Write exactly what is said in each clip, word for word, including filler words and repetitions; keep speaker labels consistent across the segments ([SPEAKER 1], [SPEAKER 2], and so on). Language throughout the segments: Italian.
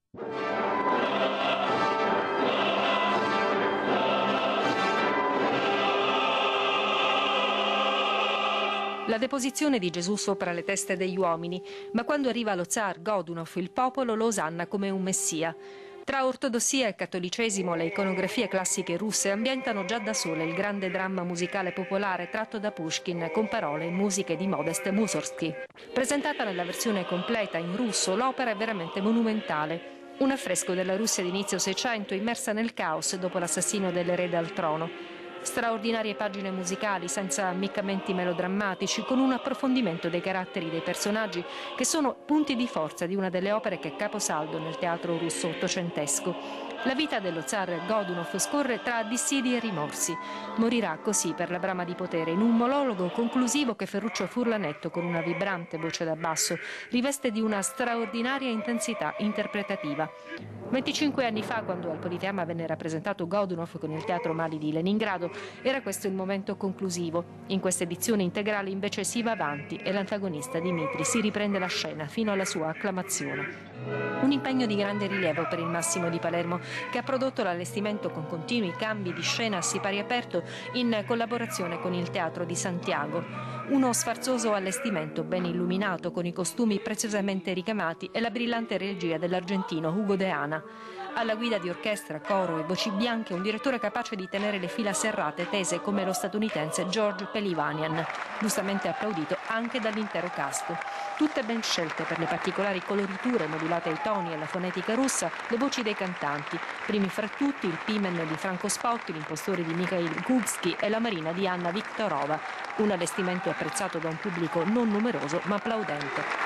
[SPEAKER 1] La deposizione di Gesù sopra le teste degli uomini, ma quando arriva lo zar Godunov, il popolo lo osanna come un messia. Tra ortodossia e cattolicesimo le iconografie classiche russe ambientano già da sole il grande dramma musicale popolare tratto da Pushkin con parole e musiche di Modest Mussorgsky. Presentata nella versione completa in russo, l'opera è veramente monumentale. Un affresco della Russia d'inizio Seicento immersa nel caos dopo l'assassinio dell'erede al trono. Straordinarie pagine musicali senza ammiccamenti melodrammatici, con un approfondimento dei caratteri dei personaggi che sono punti di forza di una delle opere che è caposaldo nel teatro russo ottocentesco. La vita dello zar Godunov scorre tra dissidi e rimorsi. Morirà così per la brama di potere in un monologo conclusivo che Ferruccio Furlanetto, con una vibrante voce da basso, riveste di una straordinaria intensità interpretativa. venticinque anni fa, quando al Politeama venne rappresentato Godunov con il Teatro Mali di Leningrado, era questo il momento conclusivo. In questa edizione integrale invece si va avanti e l'antagonista Dimitri si riprende la scena fino alla sua acclamazione. Un impegno di grande rilievo per il Massimo di Palermo, che ha prodotto l'allestimento con continui cambi di scena a sipari aperto in collaborazione con il Teatro di Santiago. Uno sfarzoso allestimento ben illuminato con i costumi preziosamente ricamati e la brillante regia dell'argentino Hugo De Ana. Alla guida di orchestra, coro e voci bianche un direttore capace di tenere le fila serrate e tese come lo statunitense George Pelivanian, giustamente applaudito anche dall'intero cast. Tutte ben scelte per le particolari coloriture modulate ai toni e alla fonetica russa, le voci dei cantanti, primi fra tutti il Pimen di Franco Spotti, l'impostore di Mikhail Gubsky e la Marina di Anna Viktorova, un allestimento apprezzato da un pubblico non numeroso ma applaudente.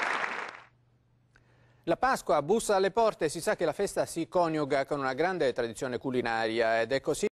[SPEAKER 2] La Pasqua bussa alle porte, si sa che la festa si coniuga con una grande tradizione culinaria ed è così